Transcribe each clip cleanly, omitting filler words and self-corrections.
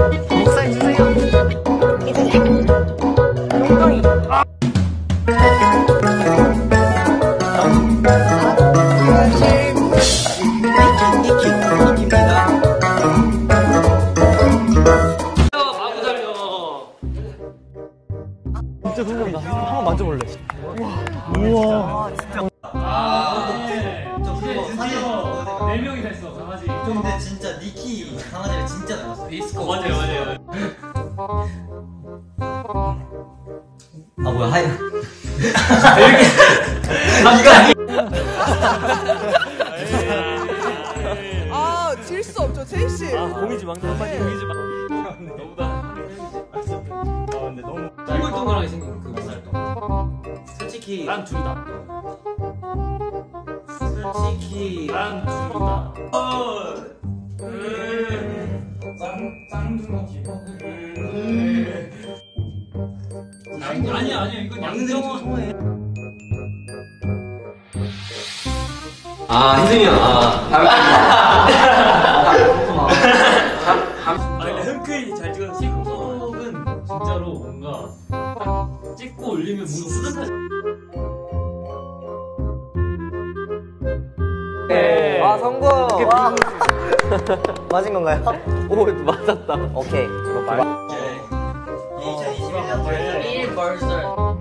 목살 주세요. 용광이. 니키입니다. 마구 달려. 진짜 궁금하다. 한번 만져볼래. 우와. 진짜. 네 명이 됐어 강아지. 근데 진짜 니키 강아지를 진짜 닮았어. 디스코. 맞아요. 아 뭐야 하이. 아, 질 수 없죠, 제이 씨. 아, 공이지 막내 한마디 공이지 막. 너보다. 근데 너무. 동글동글하게 생긴 그 목살도. 솔직히 난 둘이다. 솔직히 난 둘이다. 짱둥이. 아니야 이건 양정원. 아 희승이 형. 근데 흔쾌히 잘 찍어서 틱톡은 진짜로 뭔가 딱 찍고 올리면 뭔가 뿌듯하지. 와, 성공. 와. 맞은 건가요? 오, 맞았다. 오케이. 이거 말. 2021년 벌써.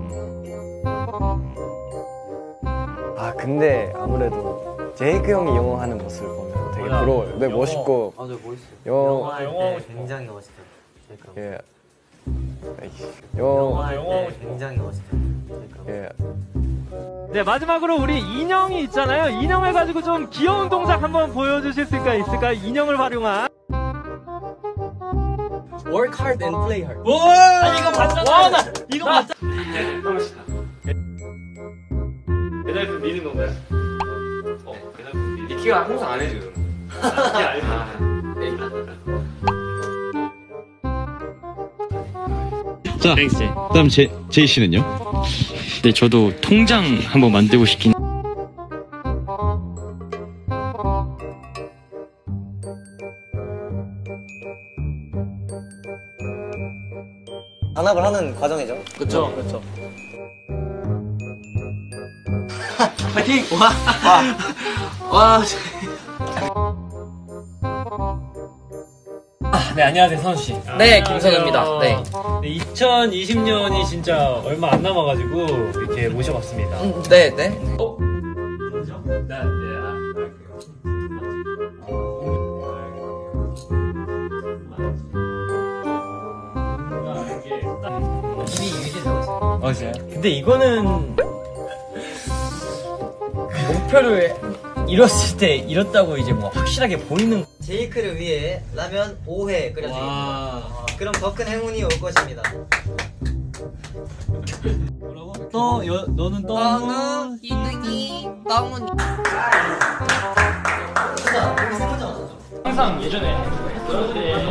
아 근데 아무래도 제이크 형이 영어 하는 모습을 보면 되게 부러워요. 네 멋있고. 맞아 멋있어. 영어 굉장히 멋있다. 예. 영어 굉장히 멋있다. 예. 네, 마지막으로 우리 인형이 있잖아요. 인형을 가지고 좀 귀여운 동작 한번 보여주실 수가 있을까요? 인형을 활용한. Work hard and play hard. 아니 이거 맞잖아. 와, 나 이거 맞잖아. 배달품 미는 건가요? 배달품 미. 니키가 항상 안 해줘. 니키 알지? 자, 그다음 제이 씨는요? 네, 저도 통장 한번 만들고 싶긴. 단합을 하는 과정이죠. 그쵸. 파이팅! 와. 네, 안녕하세요, 선우씨. 네, 김선우입니다. 네. 2020년이 진짜 얼마 안 남아가지고 이렇게 모셔봤습니다. 네. 인정? 네, 이미 유지되고 있어. 맞아요. 근데 이거는 목표를 이뤘을 때 이뤘다고 이제 뭐 확실하게 보이는. 제이크를 위해 라면 5회 끓여주겠습니다. 그럼 더 큰 행운이 올 것입니다. 너는 너는 이등이, 너는 항상 예전에 했었을 때.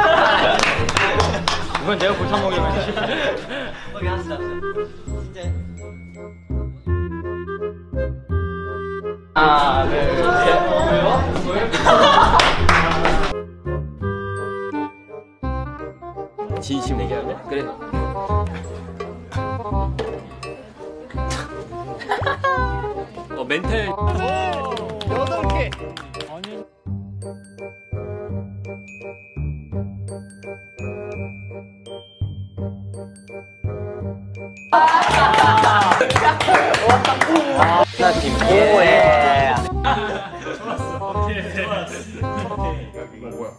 이건 내가 골탕 먹이면 거기 합시다. 진짜. 하나, 둘, 셋. 진심 얘기할래? 그래. 멘탈. 8개. 아니. 나 팀. 예. 좋았어. 오케이. 이거 뭐야?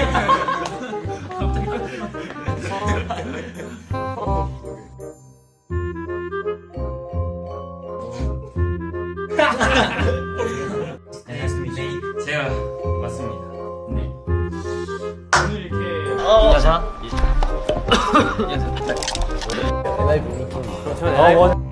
제가 맞습니다. 네. 오늘 이렇게 자. NIV 미팅. 그렇죠.